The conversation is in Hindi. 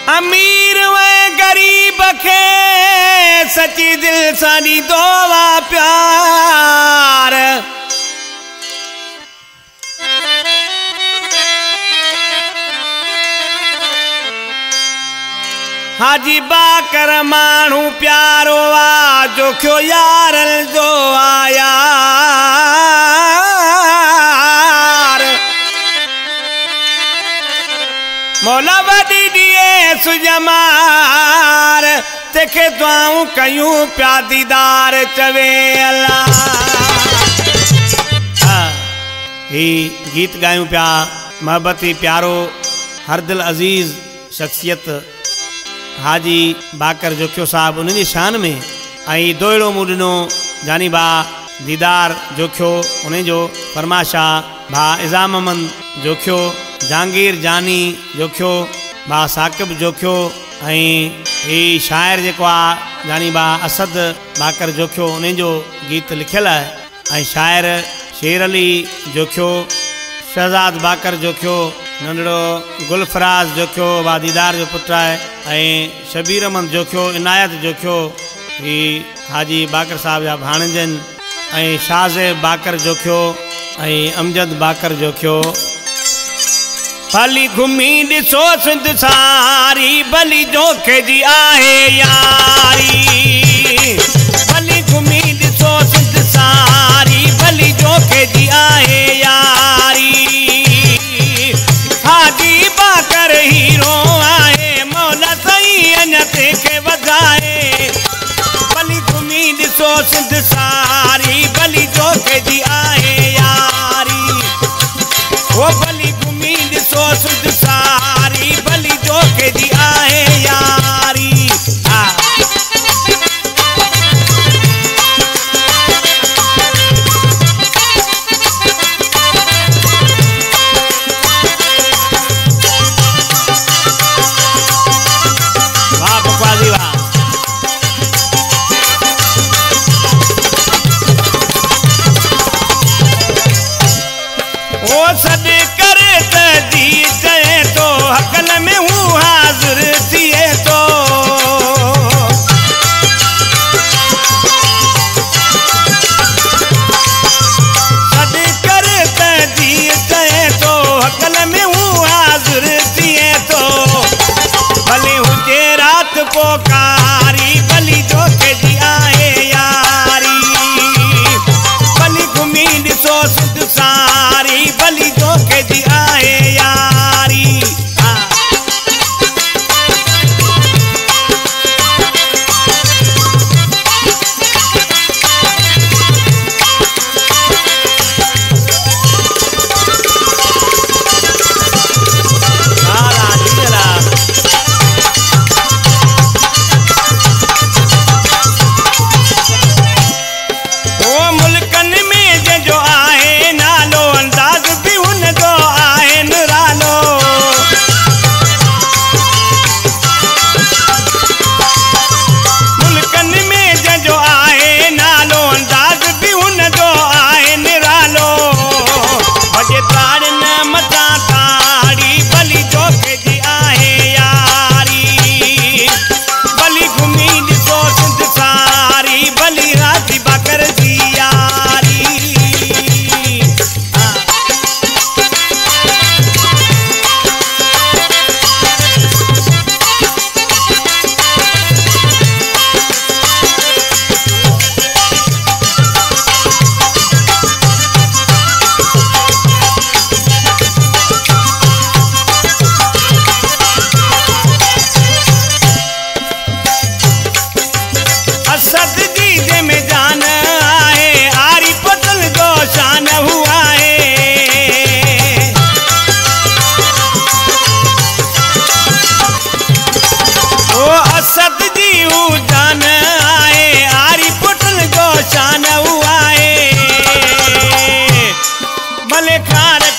अमीर व गरीब के सची दिल साड़ी दोवा प्यार हाजी बाकर मानू प्यारो आ जो क्यों यार जो आया मौला वडी दिए सुजमार तेखे दुआऊं कयूं प्या दीदार चवे अल्लाह। ही गीत गायूं प्या मोहब्बती प्यारो हर दिल अजीज शख्सियत हाजी बाकर जोखियो साहब उन शान में आई दोड़ो मुडनो जानी बा दीदार जोखियो उन जो फरमाशा भा इजाममंद जोखियो जहांगीर जानी जोखियो बा साकिब जोखियो ही शायर जो जानी बा असद बाकर जोखियो उन जो गीत लिखल है शायर शेर अली जोखियो शहजाद बाकर जोखियो नंढड़ो गुलफराज जोखियो बा दीदार जो पुट है शबीर अहमद जोखियो इनायत जोखियो ही हाजी बाकर साहब जा भाणजन शाहज़ेब बाकर जोखियो अमजद बाकर जोखियो। भली घुमी ॾिसो सिंध सारी भली जोखे जी आहे यारी भली घुमी ॾिसो सिंध सारी भली जोखे जी आहे यारी हाजी बाकर हीरो आहे मौला सही अञा तंहिंखे वधाए भली घुमी ॾिसो सिंध सारी भली जोखे जी आहे यारी वो भली घुमी ॾिसो सिंध सारी भली जोखे जी आहे यारी। वाह बकवासी वाह ओ सद करे ती चए तो हकल में हूँ हाजिर थिए तो सद करे ती चए तो हकल में हूँ हाजिर थिए तो भले हुजे रात पोकारी भली जोखे जी आहे यारी भली घुमी ॾिसो सिंध सारी भली जोखे जी आहे यारी। शान हुआ है भले खार